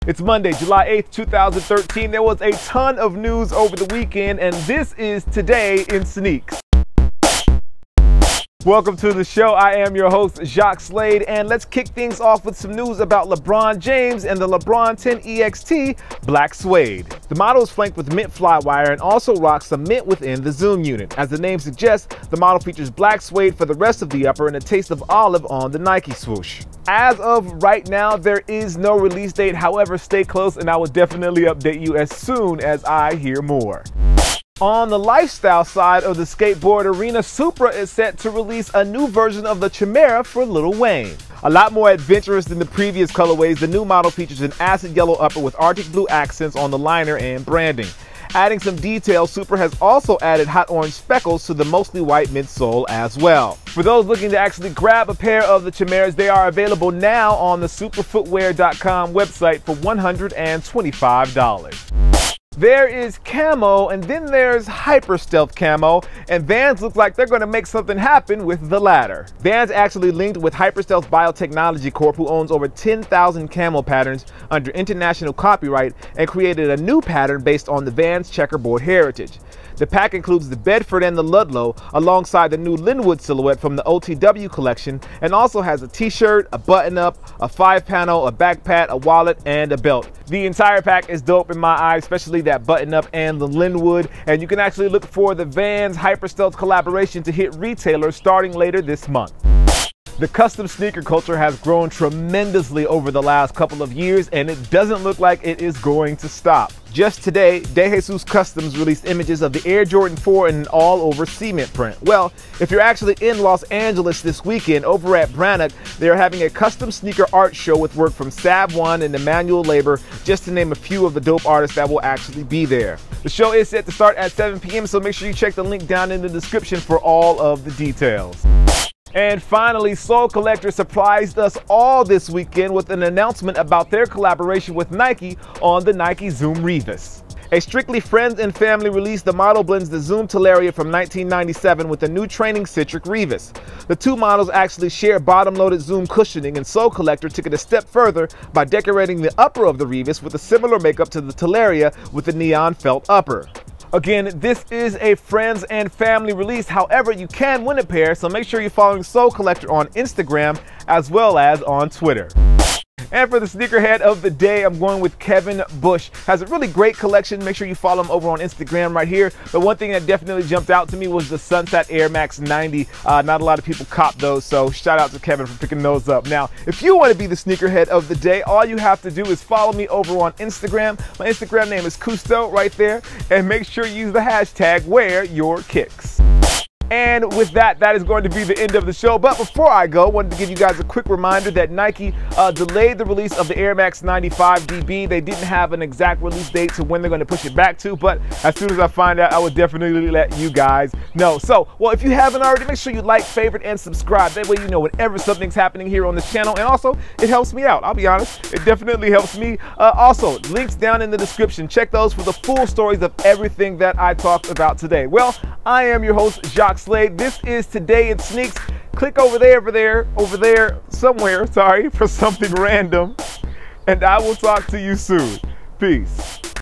It's Monday, July 8th, 2013. There was a ton of news over the weekend, and this is Today in Sneaks. Welcome to the show. I am your host, Jacques Slade, and let's kick things off with some news about LeBron James and the LeBron 10 EXT Black Suede. The model is flanked with mint flywire and also rocks some mint within the zoom unit. As the name suggests, the model features black suede for the rest of the upper and a taste of olive on the Nike swoosh. As of right now, there is no release date. However, stay close and I will definitely update you as soon as I hear more. On the lifestyle side of the skateboard arena, Supra is set to release a new version of the Chimera for Lil Wayne. A lot more adventurous than the previous colorways, the new model features an acid yellow upper with Arctic blue accents on the liner and branding. Adding some details, Supra has also added hot orange speckles to the mostly white midsole as well. For those looking to actually grab a pair of the Chimeras, they are available now on the suprafootwear.com website for $125. There is camo, and then there's hyper stealth camo, and Vans look like they're going to make something happen with the latter. Vans actually linked with Hyper Stealth Biotechnology Corp, who owns over 10,000 camo patterns under international copyright, and created a new pattern based on the Vans checkerboard heritage. The pack includes the Bedford and the Ludlow, alongside the new Linwood silhouette from the OTW collection, and also has a t-shirt, a button-up, a 5-panel, a backpack, a wallet, and a belt. The entire pack is dope in my eyes, especially that button-up and the Linwood, and you can actually look for the Vans Hyper Stealth collaboration to hit retailers starting later this month. The custom sneaker culture has grown tremendously over the last couple of years, and it doesn't look like it is going to stop. Just today, DeJesus Customs released images of the Air Jordan 4 in an all-over cement print. Well, if you're actually in Los Angeles this weekend, over at Brannock, they're having a custom sneaker art show with work from Sav One and Emmanuel Labor, just to name a few of the dope artists that will actually be there. The show is set to start at 7 p.m., so make sure you check the link down in the description for all of the details. And finally, Sole Collector surprised us all this weekend with an announcement about their collaboration with Nike on the Nike Zoom Revis. A strictly friends and family release, the model blends the Zoom Talaria from 1997 with the new training Citric Revis. The two models actually share bottom-loaded Zoom cushioning, and Sole Collector took it a step further by decorating the upper of the Revis with a similar makeup to the Talaria with the neon felt upper. Again, this is a friends and family release. However, you can win a pair, so make sure you're following Sole Collector on Instagram as well as on Twitter. And for the sneakerhead of the day, I'm going with Kevin Bush. Has a really great collection. Make sure you follow him over on Instagram right here. But one thing that definitely jumped out to me was the Sunset Air Max 90. Not a lot of people cop those, so shout out to Kevin for picking those up. Now, if you want to be the sneakerhead of the day, all you have to do is follow me over on Instagram. My Instagram name is Cousteau right there. And make sure you use the hashtag #WearYourKicks. And with that, that is going to be the end of the show. But before I go, I wanted to give you guys a quick reminder that Nike delayed the release of the Air Max 95 DB. They didn't have an exact release date to when they're going to push it back to, but as soon as I find out, I will definitely let you guys know. So, well, if you haven't already, make sure you like, favorite, and subscribe. That way you know whenever something's happening here on this channel. And also, it helps me out. I'll be honest, it definitely helps me. Also, links down in the description. Check those for the full stories of everything that I talked about today. Well, I am your host, Jacques Slade. This is Today in Sneaks. Click over there, somewhere, sorry, for something random. And I will talk to you soon. Peace.